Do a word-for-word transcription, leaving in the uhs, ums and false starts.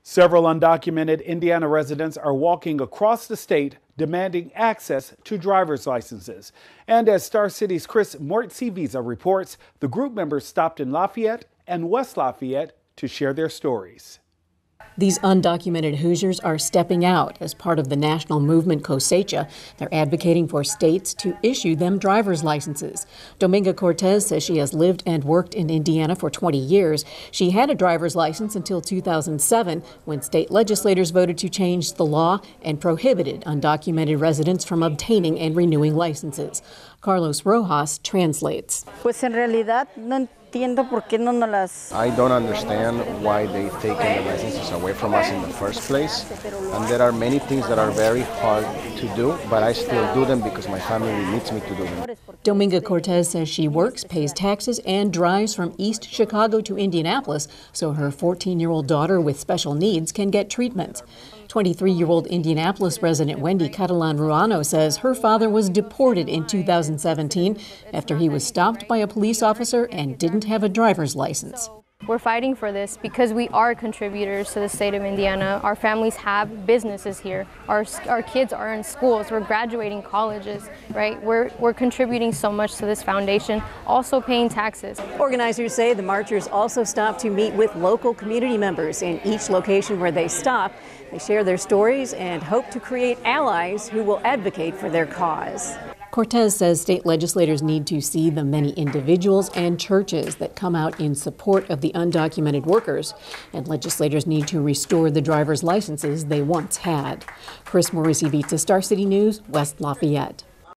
Several undocumented Indiana residents are walking across the state demanding access to driver's licenses. And as Star City's Chris Mortziviza reports, the group members stopped in Lafayette and West Lafayette to share their stories. These undocumented Hoosiers are stepping out as part of the national movement Cosecha. They're advocating for states to issue them driver's licenses. Dominga Cortez says she has lived and worked in Indiana for twenty years. She had a driver's license until two thousand seven, when state legislators voted to change the law and prohibited undocumented residents from obtaining and renewing licenses. Carlos Rojas translates. Pues en realidad no entiendo por qué no nos las. I don't understand why they've taken the licenses away from us in the first place. And there are many things that are very hard to do, but I still do them because my family needs me to do them. Dominga Cortez says she works, pays taxes, and drives from East Chicago to Indianapolis so her fourteen-year-old daughter with special needs can get treatment. twenty-three-year-old Indianapolis resident Wendy Catalan Ruano says her father was deported in two thousand seventeen after he was stopped by a police officer and didn't have a driver's license. We're fighting for this because we are contributors to the state of Indiana. Our families have businesses here. Our, our kids are in schools. We're graduating colleges, right? We're, we're contributing so much to this foundation, also paying taxes. Organizers say the marchers also stopped to meet with local community members in each location where they stop. They share their stories and hope to create allies who will advocate for their cause. Cortez says state legislators need to see the many individuals and churches that come out in support of the undocumented workers, and legislators need to restore the driver's licenses they once had. Chris Mortziviza, Star City News, West Lafayette.